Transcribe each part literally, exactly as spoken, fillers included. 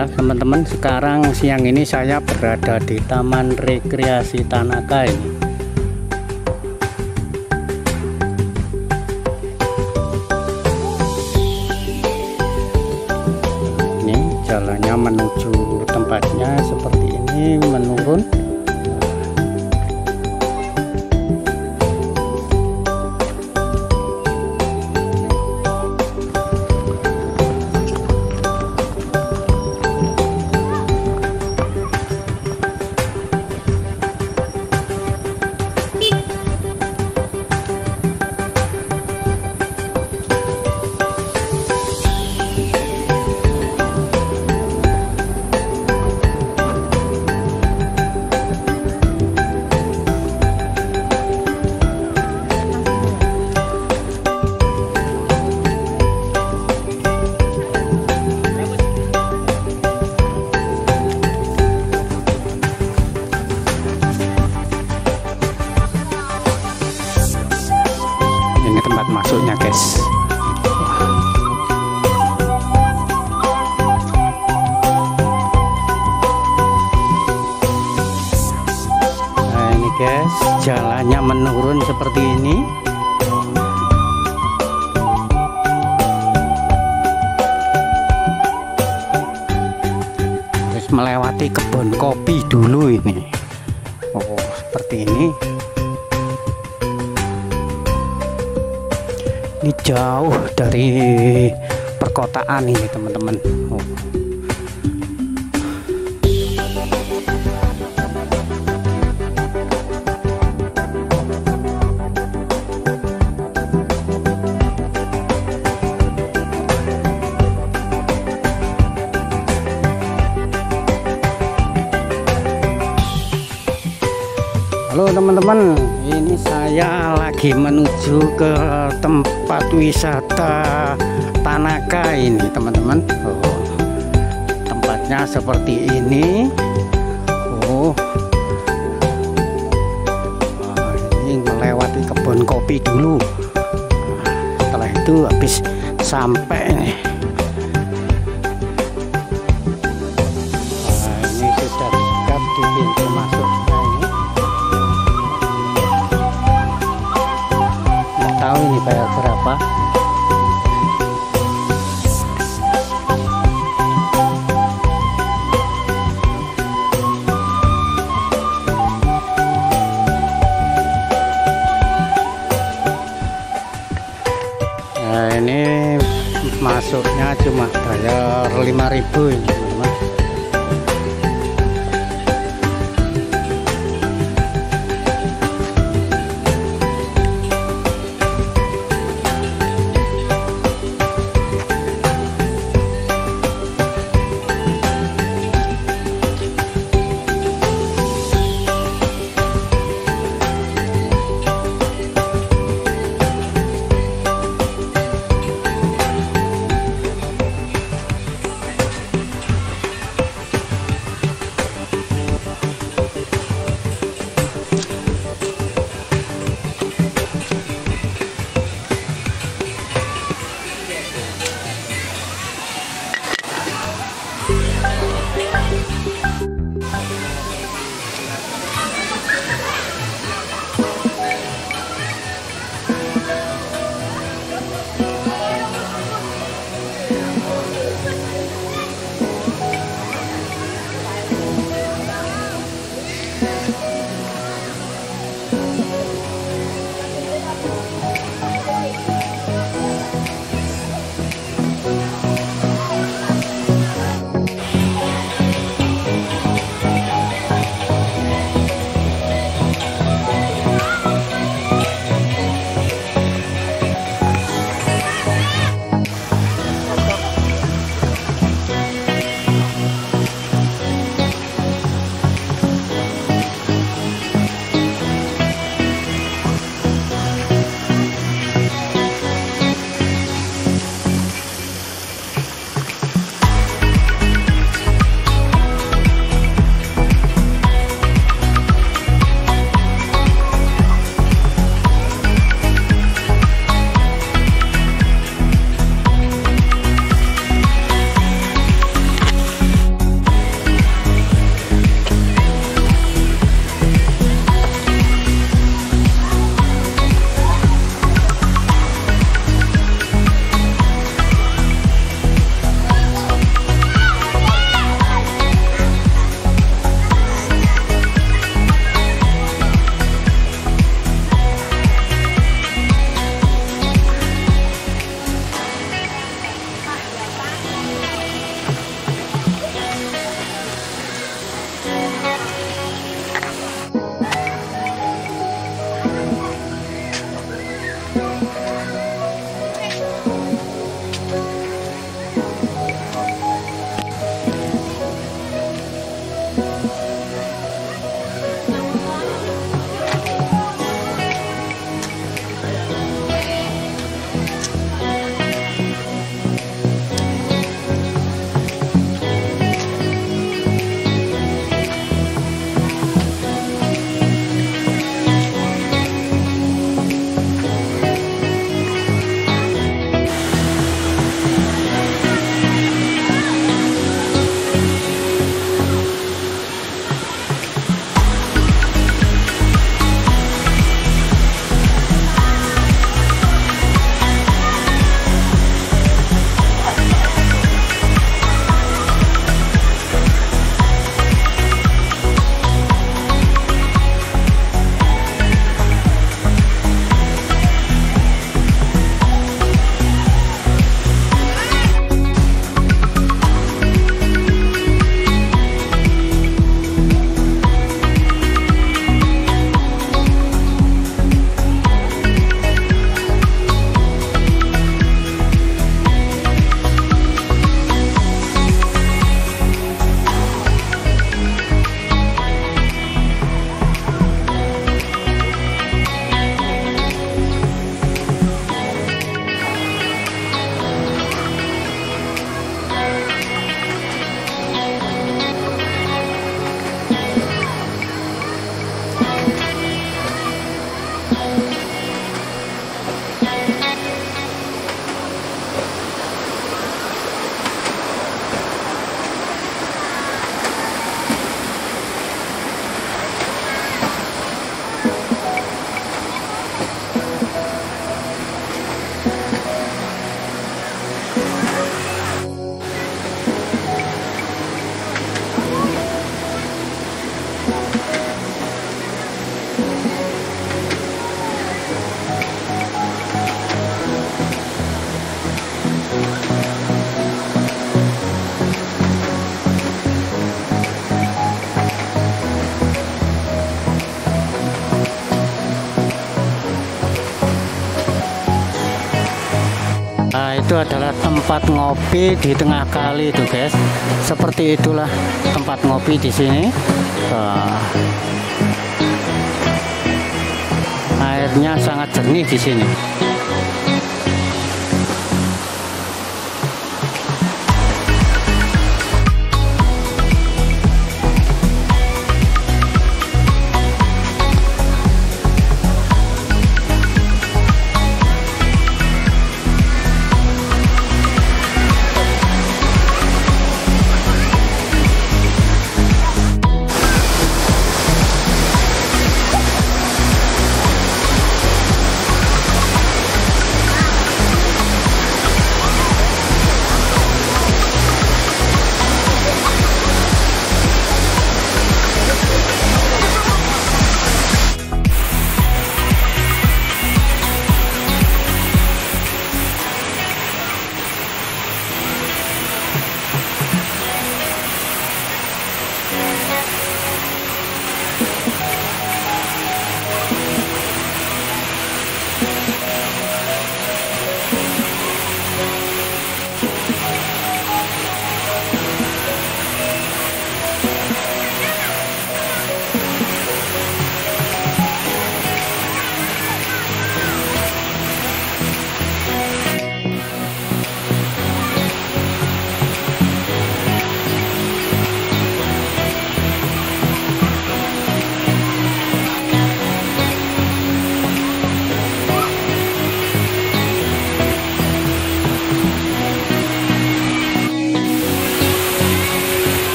Nah teman-teman, sekarang siang ini saya berada di Taman Rekreasi Tanaka ini. Ini jalannya menuju tempatnya seperti ini, menurun. Tempat masuknya guys. Nah ini guys, jalannya menurun seperti ini. Terus melewati kebun kopi dulu ini. Oh seperti ini. Ini jauh dari perkotaan ini teman-teman. Oh. Halo teman-teman, ini saya lagi menuju ke tempat wisata Tanaka ini teman-teman. Oh, tempatnya seperti ini. Oh, oh ini melewati kebun kopi dulu. Nah, setelah itu habis sampai nih. Nah, ini sudah dekat di pintu masuk. Tahu ini bayar berapa? Nah ini masuknya cuma bayar lima ribu ini teman-teman. adalah tempat ngopi di tengah kali itu guys. Seperti itulah tempat ngopi di sini. Uh, airnya sangat jernih di sini.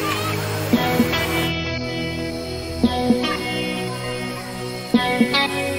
Thank you.